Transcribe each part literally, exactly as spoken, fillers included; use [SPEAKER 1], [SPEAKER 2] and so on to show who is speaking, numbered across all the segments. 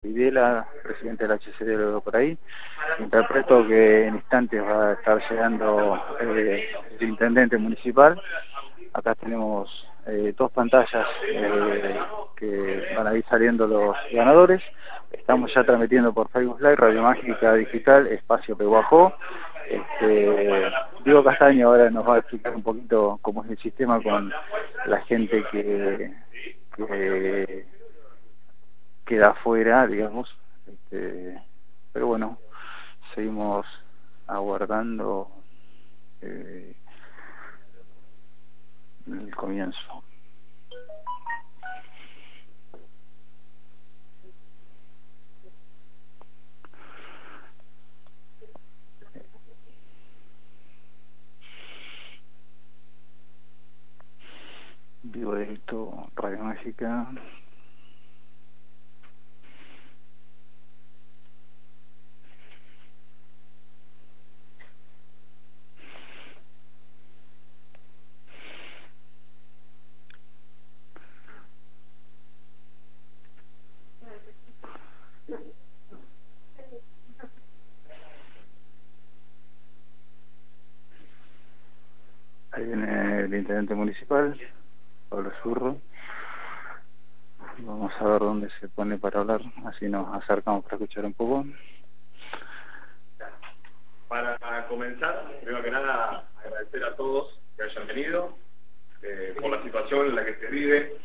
[SPEAKER 1] Videla, presidente del H C D, lo veo por ahí. Interpreto que en instantes va a estar llegando eh, el intendente municipal. Acá tenemos eh, dos pantallas eh, que van a ir saliendo los ganadores. Estamos ya transmitiendo por Facebook Live, Radio Mágica Digital, Espacio Pehuajó. Este, Diego Castaño ahora nos va a explicar un poquito cómo es el sistema con la gente que, que queda afuera, digamos. Este, pero bueno, seguimos aguardando eh, el comienzo. Vivo directo, Radio Mágica. Ahí viene el intendente municipal, Pablo Zurro. Vamos a ver dónde se pone para hablar, así nos acercamos para escuchar un poco.
[SPEAKER 2] Para comenzar, primero que nada, agradecer a todos que hayan venido, eh, por la situación en la que se vive,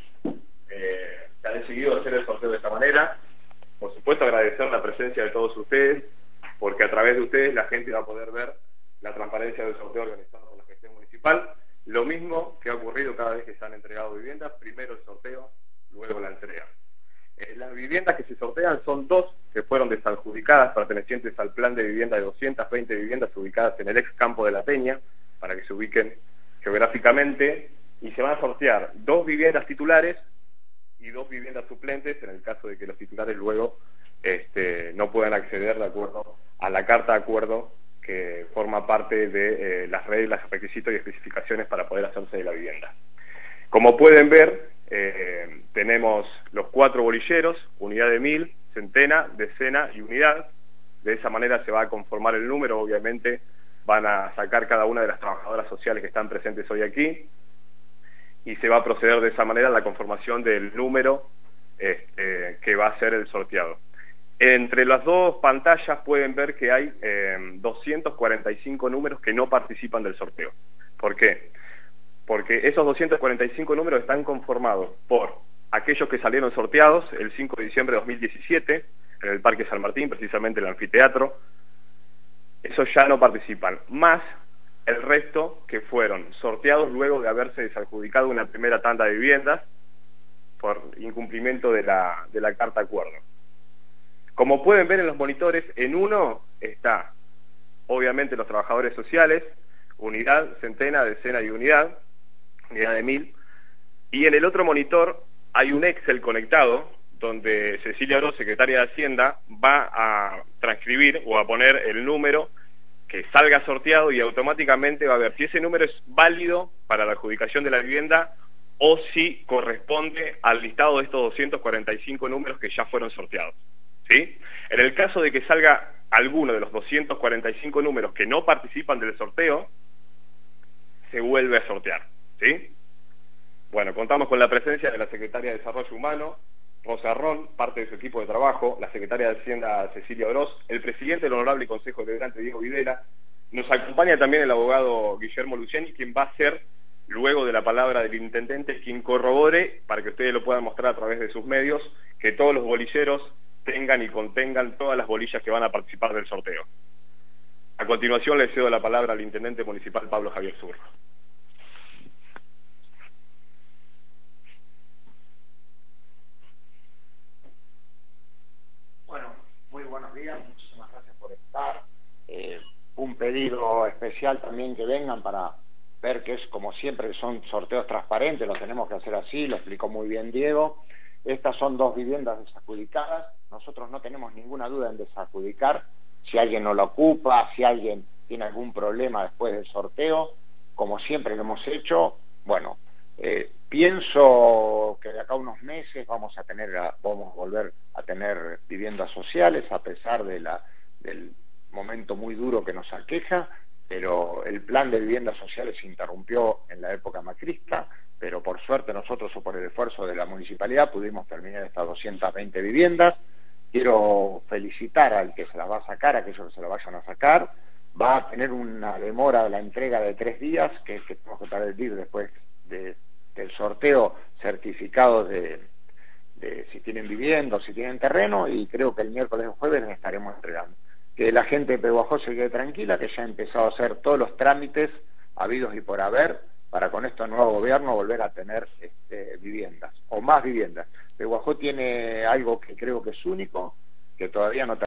[SPEAKER 2] eh, que han decidido hacer el sorteo de esta manera. Por supuesto, agradecer la presencia de todos ustedes, porque a través de ustedes la gente va a poder ver la transparencia del sorteo organizado por la gestión municipal. Lo mismo que ha ocurrido cada vez que se han entregado viviendas, primero el sorteo, luego la entrega. Eh, las viviendas que se sortean son dos que fueron desadjudicadas, pertenecientes al plan de vivienda de doscientas veinte viviendas ubicadas en el ex campo de La Peña, para que se ubiquen geográficamente, y se van a sortear dos viviendas titulares y dos viviendas suplentes, en el caso de que los titulares luego este, no puedan acceder de acuerdo a la carta de acuerdo que forma parte de eh, las reglas, requisitos y especificaciones para poder hacerse de la vivienda. Como pueden ver, eh, tenemos los cuatro bolilleros, unidad de mil, centena, decena y unidad. De esa manera se va a conformar el número. Obviamente van a sacar cada una de las trabajadoras sociales que están presentes hoy aquí y se va a proceder de esa manera a la conformación del número este, que va a ser el sorteado. Entre las dos pantallas pueden ver que hay eh, doscientos cuarenta y cinco números que no participan del sorteo. ¿Por qué? Porque esos doscientos cuarenta y cinco números están conformados por aquellos que salieron sorteados el cinco de diciembre de dos mil diecisiete en el Parque San Martín, precisamente en el anfiteatro. Esos ya no participan, más el resto que fueron sorteados luego de haberse desadjudicado una primera tanda de viviendas por incumplimiento de la, de la carta acuerdo. Como pueden ver en los monitores, en uno está, obviamente, los trabajadores sociales, unidad, centena, decena y unidad, unidad de mil, y en el otro monitor hay un Excel conectado, donde Cecilia Oroz, secretaria de Hacienda, va a transcribir o a poner el número que salga sorteado y automáticamente va a ver si ese número es válido para la adjudicación de la vivienda o si corresponde al listado de estos doscientos cuarenta y cinco números que ya fueron sorteados. ¿Sí? En el caso de que salga alguno de los doscientos cuarenta y cinco números que no participan del sorteo, se vuelve a sortear. ¿Sí? Bueno, contamos con la presencia de la secretaria de Desarrollo Humano, Rosa Ron, parte de su equipo de trabajo, la secretaria de Hacienda, Cecilia Oroz, el presidente del Honorable Consejo Deliberante, Diego Videla. Nos acompaña también el abogado Guillermo Luciani, quien va a ser, luego de la palabra del intendente, quien corrobore, para que ustedes lo puedan mostrar a través de sus medios, que todos los bolilleros tengan y contengan todas las bolillas que van a participar del sorteo. A continuación le cedo la palabra al intendente municipal Pablo Javier Zurro.
[SPEAKER 3] Bueno, muy buenos días, muchísimas gracias por estar. Eh, un pedido especial también que vengan para ver que es como siempre, son sorteos transparentes, los tenemos que hacer así, lo explicó muy bien Diego. Estas son dos viviendas desadjudicadas, nosotros no tenemos ninguna duda en desadjudicar, si alguien no lo ocupa, si alguien tiene algún problema después del sorteo, como siempre lo hemos hecho, bueno, Eh, pienso que de acá a unos meses vamos a tener, a, vamos a volver a tener viviendas sociales, a pesar de la, del momento muy duro que nos aqueja, pero el plan de viviendas sociales se interrumpió en la época macrista, pero por suerte nosotros, o por el esfuerzo de la municipalidad, pudimos terminar estas doscientas veinte viviendas. Quiero felicitar al que se las va a sacar, a aquellos que se las vayan a sacar. Va a tener una demora de la entrega de tres días, que es que tenemos que pedir después de, del sorteo certificados de, de si tienen vivienda o si tienen terreno, y creo que el miércoles o jueves les estaremos entregando. Que la gente de Pehuajó se quede tranquila, que ya ha empezado a hacer todos los trámites habidos y por haber, para con este nuevo gobierno volver a tener este, viviendas, o más viviendas. Pehuajó tiene algo que creo que es único, que todavía no